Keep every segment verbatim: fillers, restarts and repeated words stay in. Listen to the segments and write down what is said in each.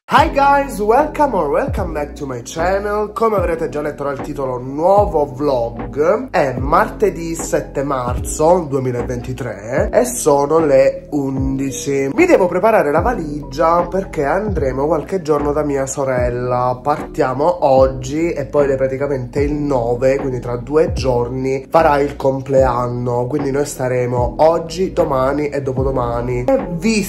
Hi guys, welcome or welcome back to my channel. Come avrete già letto dal titolo, nuovo vlog. È martedì sette marzo duemilaventitré e sono le undici. Mi devo preparare la valigia perché andremo qualche giorno da mia sorella. Partiamo oggi e poi lei praticamente il nove, quindi tra due giorni farà il compleanno. Quindi noi staremo oggi, domani e dopodomani. E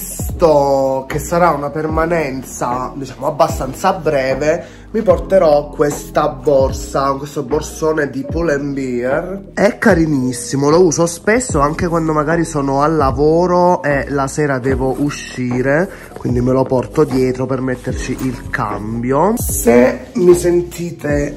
visto che sarà una permanenza diciamo abbastanza breve, mi porterò questa borsa, questo borsone di Pull and Bear. È carinissimo, lo uso spesso anche quando magari sono al lavoro e la sera devo uscire, quindi me lo porto dietro per metterci il cambio. Se mi sentite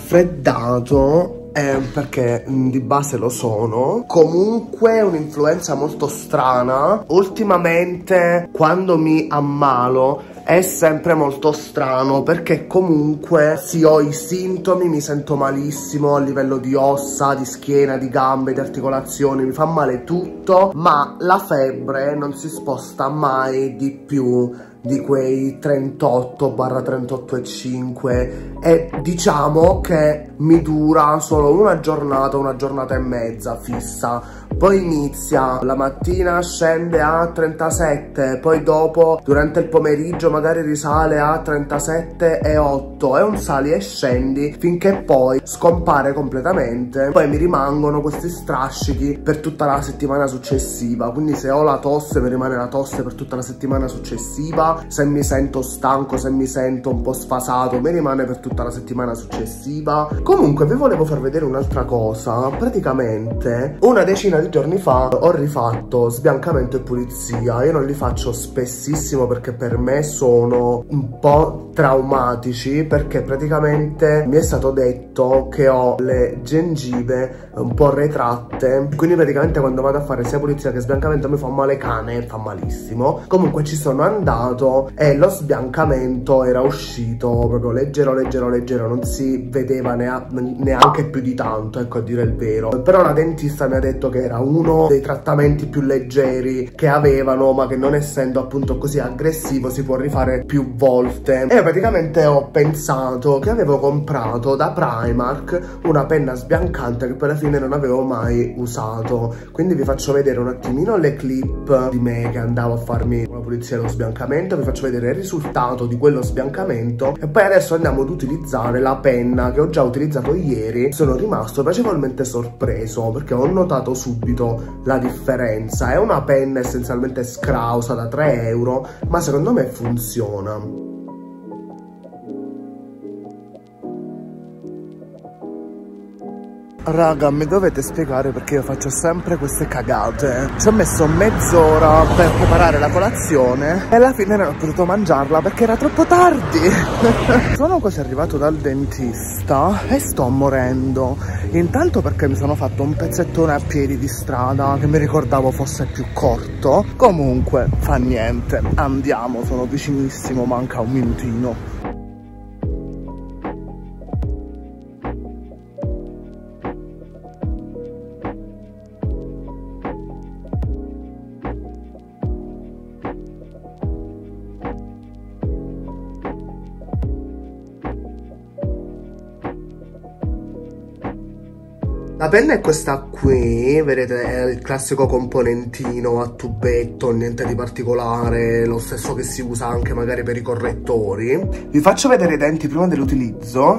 raffreddato Eh, perché mh, di base lo sono. Comunque un'influenza molto strana. Ultimamente quando mi ammalo è sempre molto strano, perché comunque sì, ho i sintomi, mi sento malissimo a livello di ossa, di schiena, di gambe, di articolazioni, mi fa male tutto, ma la febbre non si sposta mai di più di quei trentotto trentotto e cinque e diciamo che mi dura solo una giornata, una giornata e mezza fissa, poi inizia la mattina, scende a trentasette, poi dopo durante il pomeriggio magari risale a trentasette e otto, è un sali e scendi finché poi scompare completamente. Poi mi rimangono questi strascichi per tutta la settimana successiva, quindi se ho la tosse mi rimane la tosse per tutta la settimana successiva. Se mi sento stanco, se mi sento un po' sfasato, mi rimane per tutta la settimana successiva. Comunque vi volevo far vedere un'altra cosa. Praticamente una decina di giorni fa ho rifatto sbiancamento e pulizia. Io non li faccio spessissimo perché per me sono un po' traumatici, perché praticamente mi è stato detto che ho le gengive un po' retratte, quindi praticamente quando vado a fare sia pulizia che sbiancamento mi fa male cane, fa malissimo. Comunque ci sono andato e lo sbiancamento era uscito proprio leggero leggero leggero, non si vedeva neanche più di tanto, ecco, a dire il vero. Però la dentista mi ha detto che era uno dei trattamenti più leggeri che avevano, ma che non essendo appunto così aggressivo si può rifare più volte. E praticamente ho pensato che avevo comprato da Primark una penna sbiancante che poi alla fine non avevo mai usato, quindi vi faccio vedere un attimino le clip di me che andavo a farmi la pulizia e lo sbiancamento, vi faccio vedere il risultato di quello sbiancamento e poi adesso andiamo ad utilizzare la penna che ho già utilizzato ieri. Sono rimasto piacevolmente sorpreso perché ho notato subito la differenza. È una penna essenzialmente scrausa da tre euro, ma secondo me funziona. Raga, mi dovete spiegare perché io faccio sempre queste cagate. Ci ho messo mezz'ora per preparare la colazione e alla fine non ho potuto mangiarla perché era troppo tardi. Sono quasi arrivato dal dentista e sto morendo. Intanto perché mi sono fatto un pezzettone a piedi di strada che mi ricordavo fosse più corto. Comunque fa niente, andiamo, sono vicinissimo, manca un minutino. La penna è questa qui, vedete, è il classico componentino a tubetto, niente di particolare, lo stesso che si usa anche magari per i correttori. Vi faccio vedere i denti prima dell'utilizzo.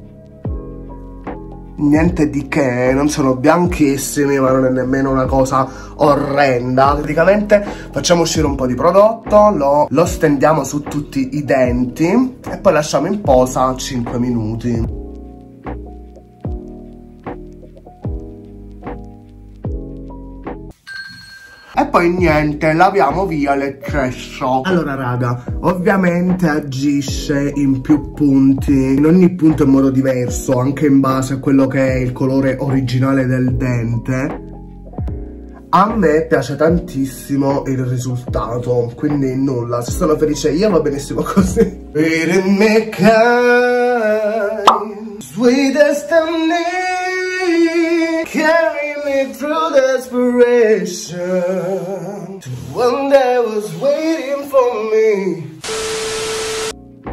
Niente di che, non sono bianchissimi, ma non è nemmeno una cosa orrenda. Praticamente facciamo uscire un po' di prodotto, lo, lo stendiamo su tutti i denti e poi lasciamo in posa cinque minuti. E poi niente, laviamo via l'eccesso. Allora raga, ovviamente agisce in più punti, in ogni punto in modo diverso, anche in base a quello che è il colore originale del dente. A me piace tantissimo il risultato, quindi nulla, se sono felice io va benissimo così. Sweet destiny, carry me through desperation to one that was waiting for me.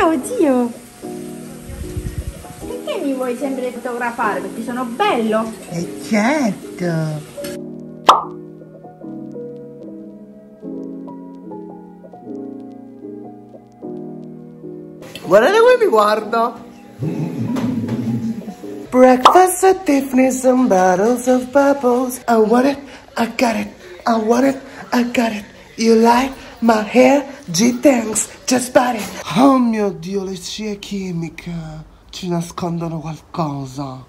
Ciao zio! Perché mi vuoi sempre fotografare? Perché sono bello? E certo! Guardate come mi guarda! Breakfast at Tiffany's and bottles of bubbles. I want it, I got it, I want it, I got it. You like my hair? Gee, thanks, just bought it. Oh mio Dio, le scie chimiche ci nascondono qualcosa.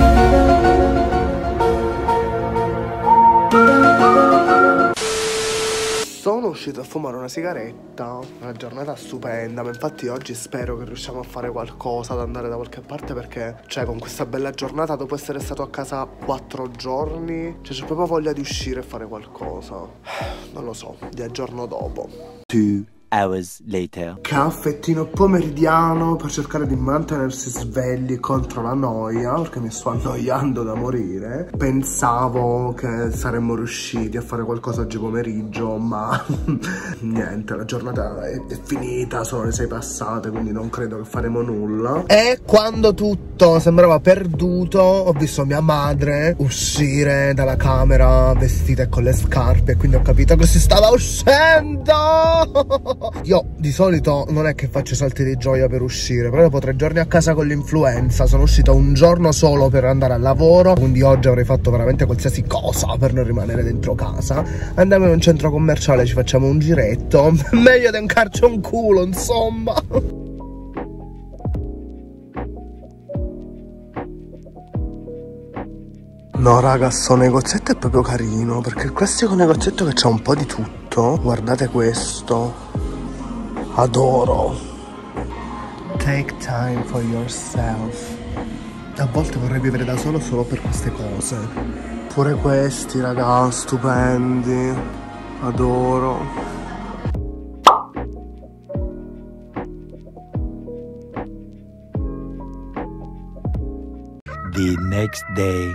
Sono uscito a fumare una sigaretta, una giornata stupenda, ma infatti oggi spero che riusciamo a fare qualcosa, ad andare da qualche parte, perché, cioè, con questa bella giornata, dopo essere stato a casa quattro giorni, cioè, c'è proprio voglia di uscire e fare qualcosa. Non lo so, vi aggiorno dopo. Two hours later. Caffettino pomeridiano per cercare di mantenersi svegli contro la noia, perché mi sto annoiando da morire. Pensavo che saremmo riusciti a fare qualcosa oggi pomeriggio, ma niente, la giornata è, è finita, sono le sei passate, quindi non credo che faremo nulla. E quando tutto sembrava perduto, ho visto mia madre uscire dalla camera vestita e con le scarpe, e quindi ho capito che si stava uscendo. Io di solito non è che faccio salti di gioia per uscire, però dopo tre giorni a casa con l'influenza sono uscito un giorno solo per andare al lavoro, quindi oggi avrei fatto veramente qualsiasi cosa per non rimanere dentro casa. Andiamo in un centro commerciale, ci facciamo un giretto, meglio di un carcio un culo, insomma. No raga, sto negozietto è proprio carino, perché il classico negozietto che c'ha un po' di tutto. Guardate questo, adoro. Take time for yourself. A volte vorrei vivere da solo solo per queste cose. Pure questi raga, stupendi, adoro. The next day.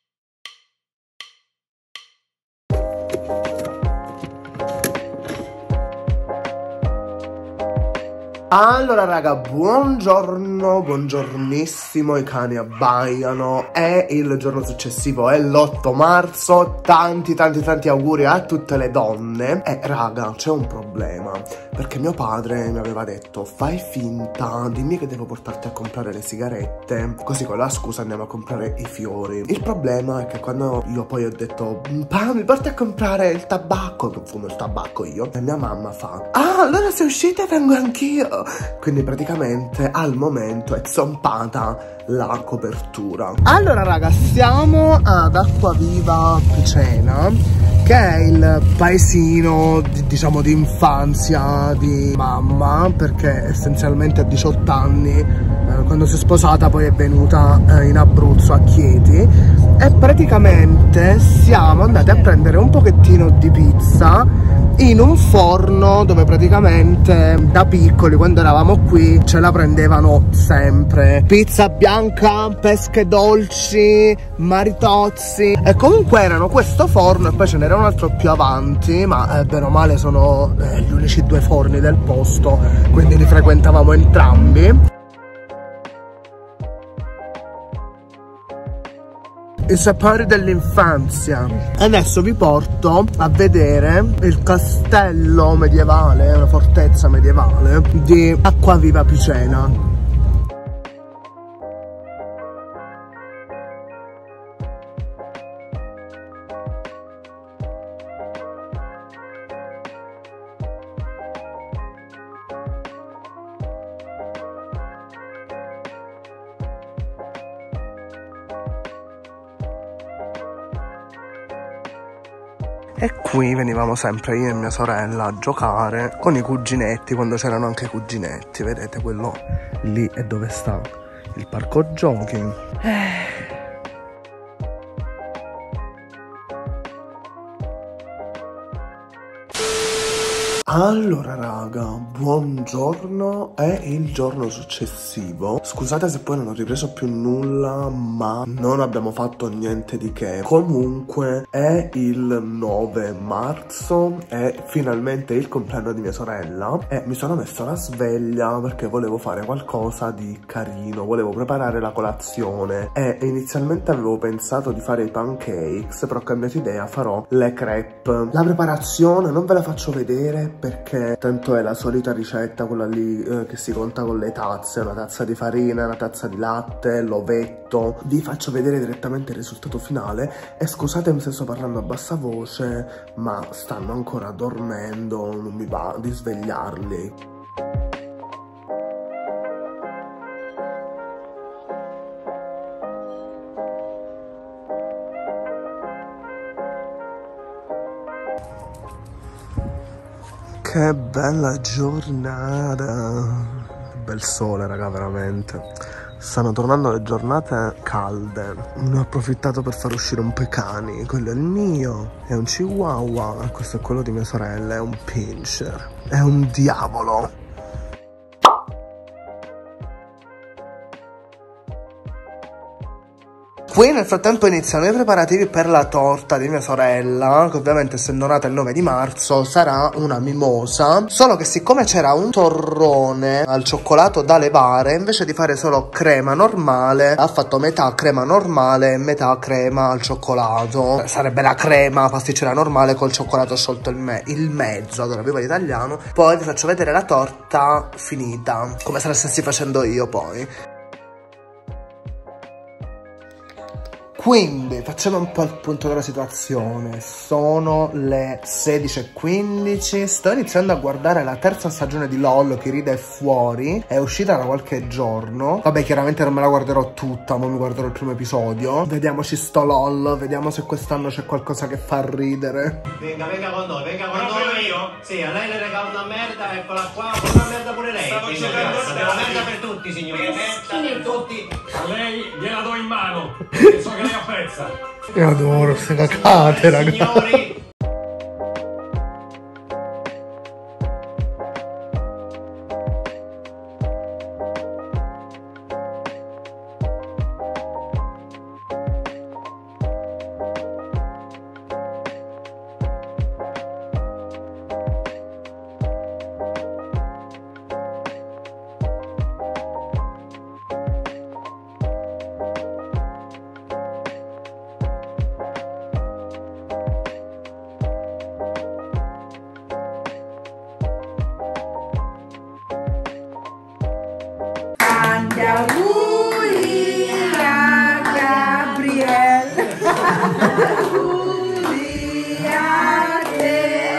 Allora raga, buongiorno, buongiornissimo, i cani abbaiano, è il giorno successivo, è l'otto marzo, tanti tanti tanti auguri a tutte le donne. E raga, c'è un problema, perché mio padre mi aveva detto fai finta, dimmi che devo portarti a comprare le sigarette, così con la scusa andiamo a comprare i fiori. Il problema è che quando io poi ho detto pa, mi porti a comprare il tabacco, che fumo il tabacco io, e mia mamma fa ah, allora se uscite vengo anch'io. Quindi praticamente al momento è zompata la copertura. Allora raga, siamo ad Acquaviva Picena, che è il paesino di, diciamo di infanzia di mamma, perché essenzialmente a diciotto anni eh, quando si è sposata poi è venuta eh, in Abruzzo a Chieti, e praticamente siamo andati a prendere un pochettino di pizza in un forno dove praticamente da piccoli, quando eravamo qui, ce la prendevano sempre. Pizza bianca, pesche dolci, maritozzi, e comunque erano questo forno e poi ce n'era un altro più avanti, ma eh, bene o male sono eh, gli unici due forni del posto, quindi li frequentavamo entrambi. I sapori dell'infanzia. Adesso vi porto a vedere il castello medievale, una fortezza medievale di Acquaviva Picena. E qui venivamo sempre io e mia sorella a giocare con i cuginetti, quando c'erano anche i cuginetti. Vedete, quello lì è dove sta il parco giochi. Eh. Allora raga, buongiorno, è il giorno successivo. Scusate se poi non ho ripreso più nulla, ma non abbiamo fatto niente di che. Comunque è il nove marzo, è finalmente il compleanno di mia sorella e mi sono messo la sveglia perché volevo fare qualcosa di carino, volevo preparare la colazione e inizialmente avevo pensato di fare i pancakes, però ho cambiato idea, farò le crepe. La preparazione non ve la faccio vedere perché tanto è la solita ricetta, quella lì eh, che si conta con le tazze, una tazza di farina, una tazza di latte, l'ovetto. Vi faccio vedere direttamente il risultato finale e scusatemi se sto parlando a bassa voce, ma stanno ancora dormendo, non mi va di svegliarli. Che bella giornata, bel sole raga, veramente. Stanno tornando le giornate calde. Ne ho approfittato per far uscire un po' i cani. Quello è il mio, è un chihuahua. Questo è quello di mia sorella, è un pincher. È un diavolo. Qui nel frattempo iniziano i preparativi per la torta di mia sorella, che ovviamente essendo nata il nove di marzo sarà una mimosa, solo che siccome c'era un torrone al cioccolato da levare, invece di fare solo crema normale, ha fatto metà crema normale e metà crema al cioccolato. Sarebbe la crema pasticcera normale col cioccolato sciolto il, me il mezzo, allora viva l'italiano. Poi vi faccio vedere la torta finita, come se la stessi facendo io poi. Quindi facciamo un po' il punto della situazione. Sono le sedici e quindici. Sto iniziando a guardare la terza stagione di LOL, Chi ride è fuori. È uscita da qualche giorno. Vabbè, chiaramente non me la guarderò tutta, ma mi guarderò il primo episodio. Vediamoci sto LOL, vediamo se quest'anno c'è qualcosa che fa ridere. Venga, venga con noi, venga con noi. Io? Sì, a lei le regalo una merda, eccola qua, una merda pure lei. Stavo cercando una merda per tutti, signori. Merda per tutti. A lei gliela do in mano, che so che lei apprezza. Io adoro queste cacate, ragazzi. Signori. Tanti auguri a Gabriele. Auguri a te.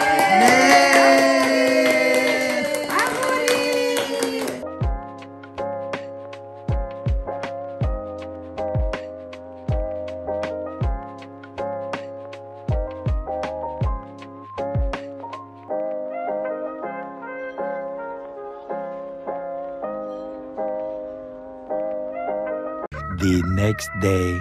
Auguri. The next day.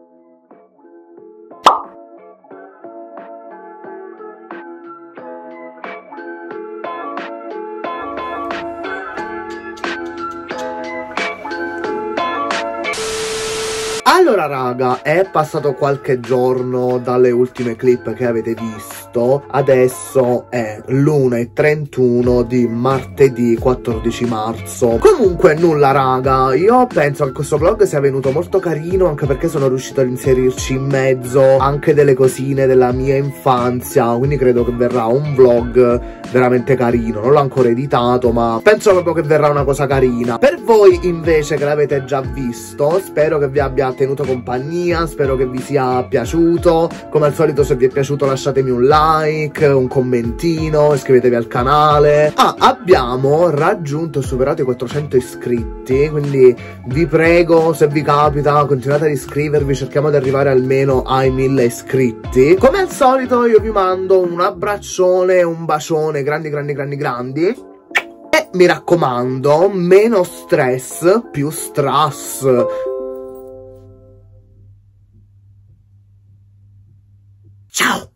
Allora raga, è passato qualche giorno dalle ultime clip che avete visto. Adesso è l'una e trentuno di martedì quattordici marzo. Comunque nulla raga, io penso che questo vlog sia venuto molto carino, anche perché sono riuscito ad inserirci in mezzo anche delle cosine della mia infanzia. Quindi credo che verrà un vlog veramente carino. Non l'ho ancora editato, ma penso proprio che verrà una cosa carina. Per voi invece che l'avete già visto, spero che vi abbia tenuto compagnia, spero che vi sia piaciuto. Come al solito, se vi è piaciuto lasciatemi un like, un commentino, iscrivetevi al canale. Ah, abbiamo raggiunto e superato i quattrocento iscritti, quindi vi prego, se vi capita, continuate ad iscrivervi, cerchiamo di arrivare almeno ai mille iscritti. Come al solito io vi mando un abbraccione, un bacione grandi grandi grandi grandi. E mi raccomando, meno stress, più strass. Ciao!